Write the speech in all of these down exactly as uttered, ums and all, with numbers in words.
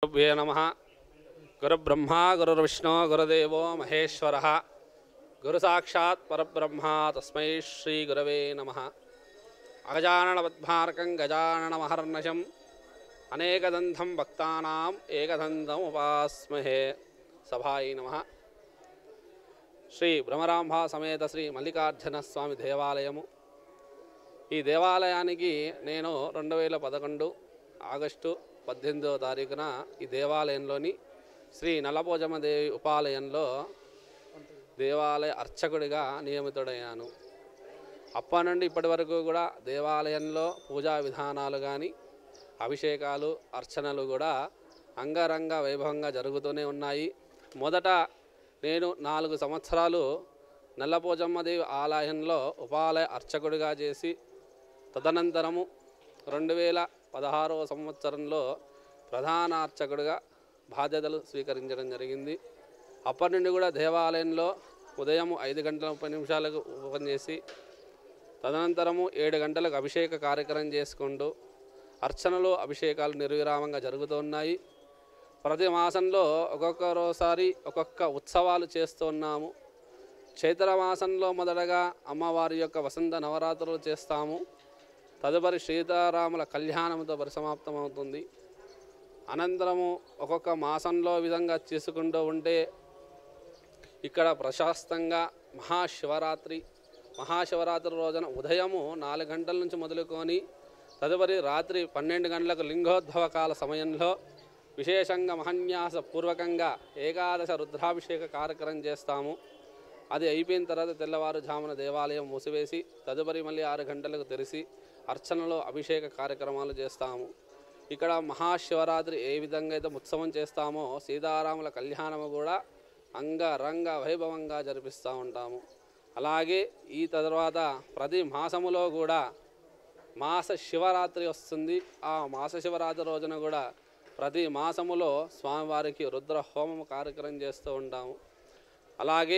गुरुभ्यो नमः। गुरुब्रह्मा गुरुर्विष्णु गुरुदेवो महेश्वरः गुरुसाक्षात् परब्रह्मा तस्मै श्रीगुरवे नमः। अगजाननपद्मार्कं गजाननमहर्निशम् अनेकदन्तं भक्तानाम् एकदन्तम् उपास्महे। सभायै नमः। శ్రీ భ్రమరాంబ సమేత శ్రీ మల్లికార్జున స్వామి దేవాలయము. ఈ దేవాలయానికి నేను రెండు వేల పదకొండు ఆగస్టు పద్దెనిమిదవ తారీఖున ఈ దేవాలయంలోని శ్రీ నల్లపోచమ్మదేవి ఉపాలయంలో దేవాలయ అర్చకుడిగా నియమితుడయ్యాను. అప్పటి నుండి ఇప్పటి వరకు కూడా దేవాలయంలో పూజా విధానాలు కానీ అభిషేకాలు అర్చనలు కూడా అంగరంగ వైభవంగా జరుగుతూనే ఉన్నాయి. మొదట నేను నాలుగు సంవత్సరాలు నల్లపోచమ్మదేవి ఆలయంలో ఉపాలయ అర్చకుడిగా చేసి తదనంతరము రెండు వేల పదహారవ సంవత్సరంలో ప్రధాన అర్చకుడిగా బాధ్యతలు స్వీకరించడం జరిగింది. అప్పటి నుండి కూడా దేవాలయంలో ఉదయం ఐదు గంటల ముప్పై నిమిషాలకు ఓపెన్ చేసి తదనంతరము ఏడు గంటలకు అభిషేక కార్యక్రమం చేసుకుంటూ అర్చనలు అభిషేకాలు నిర్విరామంగా జరుగుతున్నాయి. ప్రతి మాసంలో ఒక్కొక్కరోసారి ఒక్కొక్క ఉత్సవాలు చేస్తున్నాము. చైత్ర మాసంలో మొదటగా అమ్మవారి యొక్క వసంత నవరాత్రులు చేస్తాము. తదుపరి సీతారాముల కళ్యాణంతో పరిసమాప్తమవుతుంది. అనంతరము ఒక్కొక్క మాసంలో విధంగా చేసుకుంటూ ఉంటే ఇక్కడ ప్రశాస్తంగా మహాశివరాత్రి మహాశివరాత్రి రోజున ఉదయము నాలుగు గంటల నుంచి మొదలుకొని తదుపరి రాత్రి పన్నెండు గంటలకు లింగోద్భవ కాల సమయంలో విశేషంగా మహన్యాస పూర్వకంగా ఏకాదశ రుద్రాభిషేక కార్యక్రమం చేస్తాము. అది అయిపోయిన తర్వాత తెల్లవారుజామున దేవాలయం మూసివేసి తదుపరి మళ్ళీ ఆరు గంటలకు తెరిచి అర్చనలో అభిషేక కార్యక్రమాలు చేస్తాము. ఇక్కడ మహాశివరాత్రి ఏ విధంగా అయితే ఉత్సవం చేస్తామో సీతారాముల కళ్యాణము కూడా అంగరంగ వైభవంగా జరిపిస్తూ ఉంటాము. అలాగే ఈ తర్వాత ప్రతి మాసములో కూడా మాస శివరాత్రి వస్తుంది. ఆ మాస శివరాత్రి రోజున కూడా ప్రతి మాసములో స్వామివారికి రుద్ర హోమం కార్యక్రమం చేస్తూ ఉంటాము. అలాగే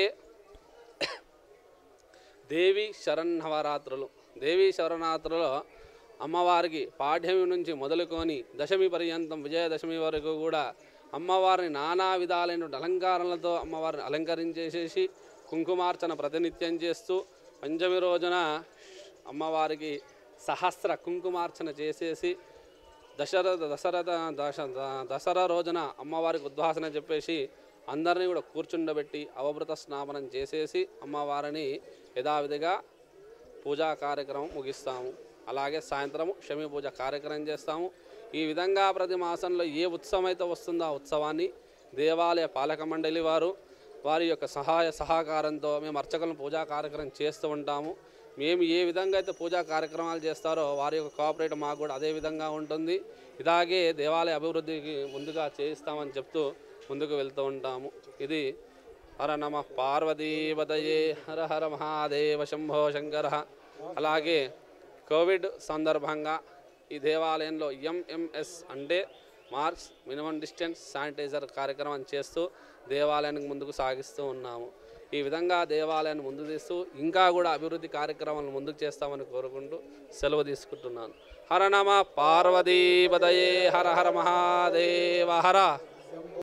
దేవి శరన్నవరాత్రులు దేవీ శరణాత్రులో అమ్మవారికి పాఠ్యమి నుంచి మొదలుకొని దశమి పర్యంతం విజయదశమి వరకు కూడా అమ్మవారిని నానా విధాలైన అలంకారాలతో అమ్మవారిని అలంకరించేసేసి కుంకుమార్చన ప్రతినిత్యం చేస్తూ పంచమి రోజున అమ్మవారికి సహస్ర కుంకుమార్చన చేసేసి దశరథ దశరథ దశ దసరా రోజున అమ్మవారికి ఉద్వాసన చెప్పేసి అందరినీ కూడా కూర్చుండబెట్టి అవభృత స్నాపనం చేసేసి అమ్మవారిని యథావిధిగా పూజా కార్యక్రమం ముగిస్తాము. అలాగే సాయంత్రము శమి పూజ కార్యక్రమం చేస్తాము. ఈ విధంగా ప్రతి మాసంలో ఏ ఉత్సవం అయితే వస్తుందో ఆ ఉత్సవాన్ని దేవాలయ పాలక మండలి వారు వారి యొక్క సహాయ సహకారంతో మేము అర్చకులను పూజా కార్యక్రమం చేస్తూ ఉంటాము. మేము ఏ విధంగా అయితే పూజా కార్యక్రమాలు చేస్తారో వారి యొక్క కోఆపరేట్ మాకు కూడా అదే విధంగా ఉంటుంది. ఇలాగే దేవాలయ అభివృద్ధికి ముందుగా చేయిస్తామని చెప్తూ ముందుకు వెళ్తూ ఉంటాము. ఇది హర నమ పార్వతీపతయే హర హర మహాదేవ శంభో శంకర. అలాగే కోవిడ్ సందర్భంగా ఈ దేవాలయంలో ఎంఎంఎస్ అంటే మార్క్స్ మినిమం డిస్టెన్స్ శానిటైజర్ కార్యక్రమం చేస్తూ దేవాలయానికి ముందుకు సాగిస్తూ ఉన్నాము. ఈ విధంగా దేవాలయాన్ని ముందు తీస్తూ ఇంకా కూడా అభివృద్ధి కార్యక్రమాలను ముందుకు చేస్తామని కోరుకుంటూ సెలవు తీసుకుంటున్నాను. హర నమ పార్వతీపతయే హర హర మహాదేవ హర.